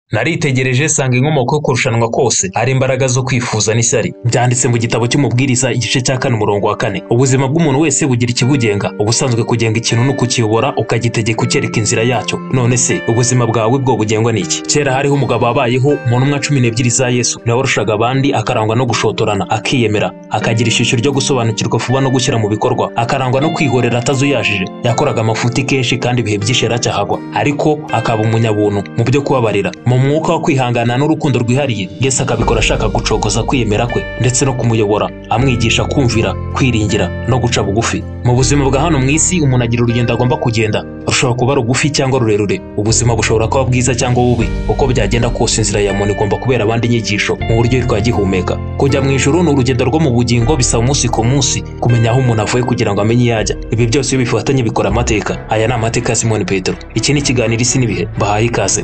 naritegereje sanga inkomoko yo kurushanwa kose ari imbaraga zo kwifuza n'ishyari. Byanditse mu gitabo cy'umubwiriza igice cya 4 umurongo wa 4. Ubuzima bw'umuntu wese bugira ikibugenga. Ubusanzwe kugenga ikintu no kukiyobora ukagitegeka ukereka inzira yacyo. None se ubuzima bwawe bwo bugengwa n'iki? Kera hariho umugabo wabayeho mu ntumwa 12 za Yesu. Nawe warushaga abandi akarangwa no gushotorana, akiyemera, akagira ishusho ryo gusobanukirwa vuba no gushyira mu bikorwa, akarangwa no kwihorera atazuyajije. Yakoraga amafuti kenshi kandi ibihe byinshi yaracyahagwa, ariko akaba umunyabuntu mu byo kubabarira. Mu mwuka wo kwihangana n'urukundo rwihariye, Yesu akabikora ashaka gucogoza kwiyemera kwe ndetse no kumuyobora, amwigisha kumvira, kwiringira no guca bugufi. Mu buzima bwa hano mu isi umuntu agira urugendo agomba kugenda, rushobora kuba rugufi cyangwa rurerure. Ubuzima bushobora kuba bwiza cyangwa bubi. Uko byagenda kose inzira ya muntu igomba kubera abandi inyigisho mu buryo twagihumeka. Kujya mu ijuru ni urugendo rwo mu bugingo, bisaba umunsi ku munsi kumenya aho umuntu avuye kugira ngo amenye yajya. Ibi byose iyo bifatanye bikora amateka. Aya ni amateka ya Simoni Petero. Iki ni ikiganiro Isi n'ibihe. Bahaye ikaze.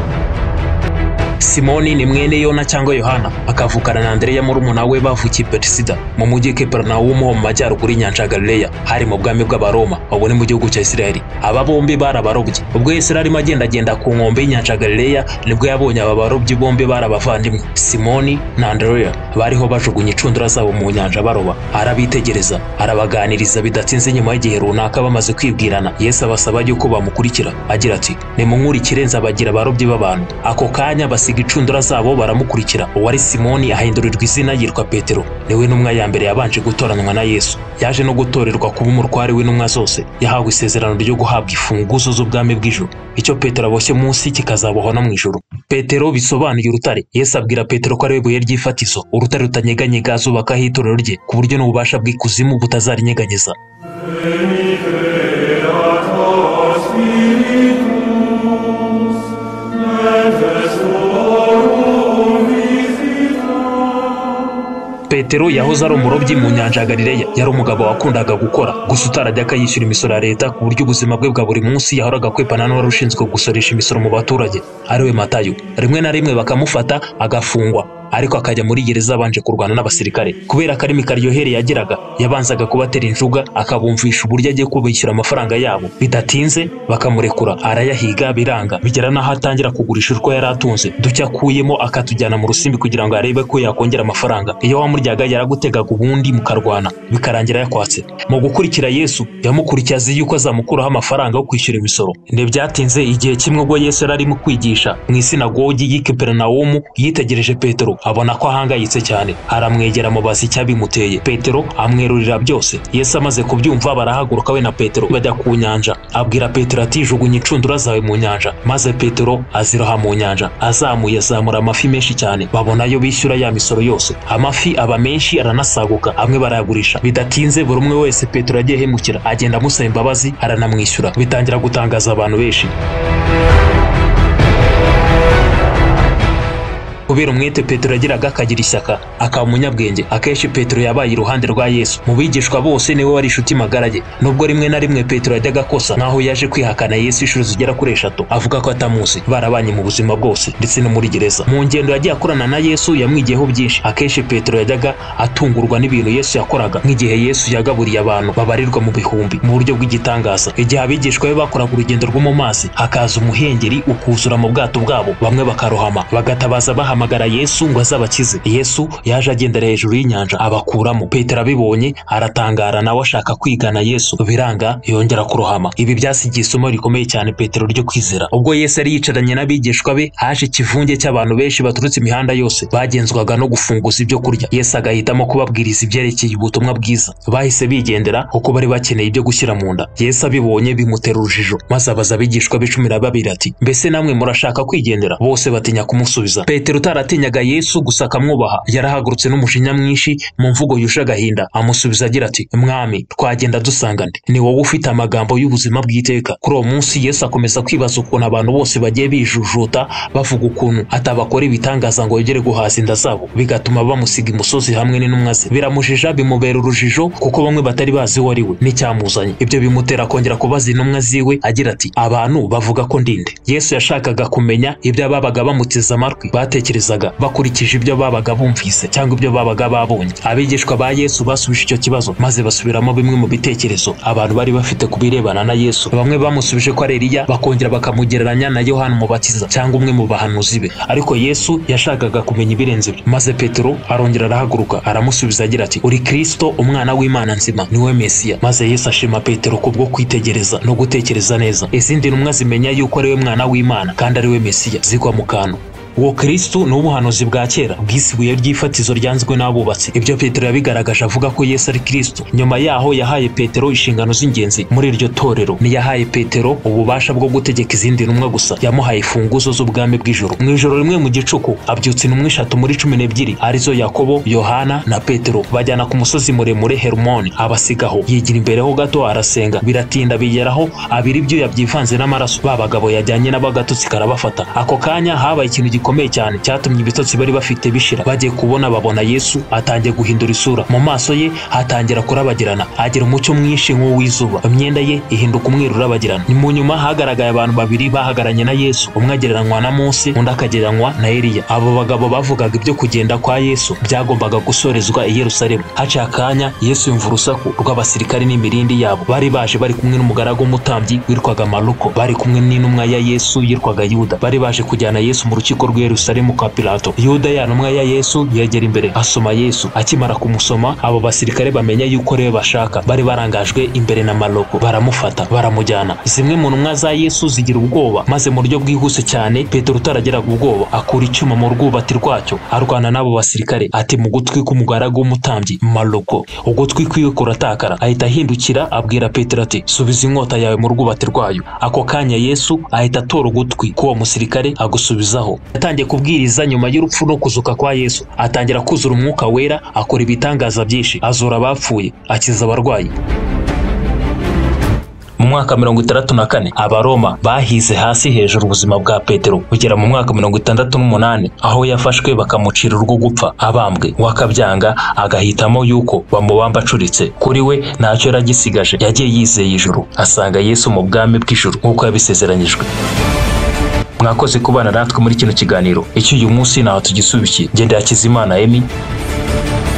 Simoni ni mwene Yona cyangwa Yohana, akavukana na Andreya murumuna we bavukiye Betisida mu mujyi Kaperinawumu mu majyaruguru y'inyanja ya Galileya, hari mu bwami bw'Abaroma, ubu ni mu gihugu cya Isiraheli. Aba bombi barabarobyi. Ubwo Yesu arimo agenda ku nkombe y'inyanja ya Galileya, nibwo yabonye aba barobyi bombi barabavandimwe, Simoni na Andreya, bariho bajugunya incundura zabo mu nyanja baroba. Arabitegereza, arabaganiriza bidatinze. Nyuma y'igihe runaka bamaze kwibwirana, Yesu abasaba yuko bamukurikira, agira ati, nimunkurikire nzabagira abarobyi b'abantu. Ako kanya basiga incundura zabo baramukurikira. Uwari Simoni ahindurirwa izina yitwa Petero. Niwe ntumwa ya mbere yabanje gutoranwa na Yesu. Yaje no gutorerwa kuba umutware w'intumwa zose. Yahawe isezerano ryo guhabwa imfunguzo z'ubwami bw'ijuru. Icyo Petero aboshye munsi kikazabohwa no mu ijuru. Petero bisobanuye urutare. Yesu abwira Petero ko ari we buye ry'ifatizo, urutare rutanyeganyega azubakaho itorero rye, ku buryo n'ububasha bw'ikuzimu butazarinyeganyeza. Petero yahoze ari umurobyi mu nyanja ya Galileya. Yari umugabo wakundaga gukora, gusa utarajyaga yishyura imisoro ya leta, ku buryo ubuzima bwe bwa buri munsi yahoraga kwepana n'uwari ushinzwe gusoresha imisoro mu baturage, ariwe Matayo. Rimwe na rimwe bakamufata agafungwa, ariko akajya muri gereza abanje kurwana n'abasirikare. Kubera akarimi karyohereye yagiraga, yabanzaga kubatera injuga akabumvisha uburyo agiye kubishyura amafaranga yabo. Bidatinze bakamurekura, arayahiga biranga, bigera n'aho atangira kugurisha urwo yari atunze, duke akuyemo akatujyana mu rusimbi kugira ngo arebe ko yakongera amafaranga. Iyo wamuryaga yaragutegaga ubundi mukarwana, bikarangira yakwatse. Mu gukurikira Yesu yamukurikiye azi yuko azamukuraho amafaranga yo kwishyura imisoro. Ntibyatinze, igihe kimwe ubwo Yesu yari arimo kwigisha mu isinagogi y'i Kaperinawumu, yitegereje Petero, abona ko ahangayitse cyane. Aramwegera amubaza icyabimuteye. Petero amwerurira byose. Yesu amaze kubyumva barahaguruka we na Petero bajya ku nyanja. Abwira Petero ati, jugunya incundura zawe mu nyanja. Maze Petero aziroha mu nyanja. Azamura amafi menshi cyane, babonayo bishyura ya misoro yose. Amafi aba menshi aranasaguka, amwe barayagurisha. Bidatinze buri umwe wese Petero agiye hemukira, agenda amusaba imbabazi, aranamwishyura. Bitangira gutangaza abantu benshi. Kubera umwete Petero yagiraga, akagira ishyaka, akaba umunyabwenge. Akenshi Petero yabaye iruhande rwa Yesu. Mu bigishwa bose niwe wari inshuti magara ye. Nubwo rimwe na rimwe Petero yajyaga akosa, naho yaje kwihakana Yesu inshuro zigera kuri 3, avuga ko atamuzi. Barabanye mu buzima bwose ndetse no muri gereza. Mu ngendo yagiye akorana na Yesu yamwigiyeho byinshi. Akenshi Petero yajyaga atungurwa n'ibintu Yesu yakoraga, nk'igihe Yesu yagaburiye abantu babarirwa mu bihumbi mu buryo bw'igitangaza. Igihe abigishwa be bakoraga urugendo rwo mu mazi, hakaza umuhengeri ukuzura mu bwato bwabo, bamwe bakarohama, bagatabaza bahamagara Yesu ngo azabakize. Yesu yaje agendera hejuru y'inyanja abakuramo. Petero abibonye aratangara, nawe ashaka kwigana Yesu, biranga yongera kurohama. Ibi byasigiye isomo rikomeye cyane Petero ryo kwizera. Ubwo Yesu yari yicaranye n'abigishwa be, haje ikivunge cy'abantu benshi baturutse imihanda yose, bagenzwaga no gufunguza ibyo kurya. Yesu agahitamo kubabwiriza ibyerekeye ubutumwa bwiza. Bahise bigendera kuko bari bakeneye ibyo gushyira mu nda. Yesu abibonye bimutera urujijo, maze abaza abigishwa be 12 ati, mbese namwe murashaka kwigendera? Bose batinya kumusubiza. Petero utaratinyaga Yesu gusa akamwubaha, yarahagurutse n'umujinya mwinshi, mu mvugo yuje agahinda, amusubiza agira ati, mwami, twagenda dusanga nde? Ni wowe ufite amagambo y'ubuzima bw'iteka. Kuri uwo munsi Yesu akomeza kwibaza ukuntu abantu bose bagiye bijujuta, bavuga ukuntu atabakora ibitangaza ngo yegere guhaza inda zabo, bigatuma bamusiga imusozi hamwe n'intumwa ze. Biramujija, bimubera urujijo, kuko bamwe batari bazi uwo ari we n'icyamuzanye. Ibyo bimutera kongera kubaza intumwa ziwe, agira ati, abantu bavuga ko ndinde? Yesu yashakaga kumenya ibyo ababaga bamuteze amatwi batekereza batekerezaga bakurikije ibyo babaga bumvise cyangwa ibyo babaga babonye. Abigishwa ba Yesu basubije icyo kibazo maze basubiramo bimwe mu bitekerezo abantu bari bafite ku birebana na Yesu. Bamwe bamusubije ko ari Eliya, bakongera bakamugereranya na Yohana Umubatiza cyangwa umwe mu bahanuzi be. Ariko Yesu yashakaga kumenya ibirenze ibyo. Maze Petero arongera arahaguruka aramusubiza agira ati, uri Kristo, umwana w'Imana nzima, niwe Mesiya. Maze Yesu ashima Petero kubwo kwitegereza no gutekereza neza. Izindi ntumwa zimenya yuko ari we mwana w'Imana kandi ari we Mesiya zigwa mu kantu. Uwo Kristo ni ubuhanuzi bwa kera bw'isibuye ry'ifatizo ryanzwe n'abubatsi. Ibyo Petero yabigaragaje avuga ko Yesu ari Kristo. Nyuma yaho yahaye Petero inshingano z'ingenzi muri iryo torero. Ntiyahaye Petero ububasha bwo gutegeka izindi ntumwa gusa, yamuhaye imfunguzo z'ubwami bw'ijuru. Mu ijoro rimwe mu gicuku abyutsa intumwa 3 muri 12 arizo Yakobo, Yohana na Petero, bajyana ku musozi muremure Hermoni, abasigaho. Yigira imbere ho gato arasenga. Biratinda bigeraho abiri ibyuya byivanze n'amaraso. Ba bagabo yajyanye n'abagatutsi karabafata. Ako kanya habaye ikintu gikomeye cyane cyatumye ibitotsi bari bafite bishira. Bagiye kubona babona Yesu atangiye guhindura isura. Mu maso ye hatangira kurabagirana, agira umucyo mwinshi nk'uw'izuba. Imyenda ye ihinduka umweru urabagirana. Mu nyuma hagaragaye abantu babiri bahagaranye na Yesu, umwe agereranywa na Mose, undi akagereranywa na Eliya. Abo bagabo bavugaga ibyo kugenda kwa Yesu byagombaga gusorezwa i Yerusalemu. Haciye akanya Yesu yumva urusaku rw'abasirikari n'imirindi yabo. Bari baje bari kumwe n'umugaragu w'umutambyi witwaga Maluko, bari kumwe n'intumwa ya Yesu yitwaga Yuda. Bari baje kujyana Yesu mu rukiko rw'i Yerusalemu kwa Pilato. Yuda ya ntumwa ya Yesu yegera imbere asoma Yesu. Akimara kumusoma, abo basirikare bamenya yuko rero bashaka. Bari barangajwe imbere na Maluko, baramufata baramujyana. Zimwe mu ntumwa za Yesu zigira ubwoba, maze mu buryo bwihuse cyane Petero utarageraga ubwoba akura icyuma mu rwubati rwacyo arwana n'abo basirikare. Ati mu gutwi k'umugaragu w'umutambyi Maluko. Ugutwi kwiwe kuratakara, ahita ahindukira abwira Petero ati, subiza inkota yawe mu rwubati rwayo. Ako kanya Yesu ahita atora ugutwi k'uwo musirikare agusubizaho. Yatangiye kubwiriza nyuma y'urupfu no kuzuka kwa Yesu. Atangira kuzura umwuka wera, akora ibitangaza byinshi, azura abapfuye, akiza abarwayi. Mu mwaka 64 Abaroma bahize hasi hejuru ubuzima bwa Petero kugera mu mwaka 68 aho yafashwe bakamucira urwo gupfa abambwe. Wakabyanga agahitamo yuko bamubamba acuritse. Kuri we ntacyo yaragisigaje, yagiye yizeye ijuru, asanga Yesu mu bwami bw'ijuru nk'uko yabisezeranyijwe. Mwakoze kubana natwe muri kino kiganiro. Icyo uyu munsi naho tugisubikiye. Ngende Hakizimana Emi.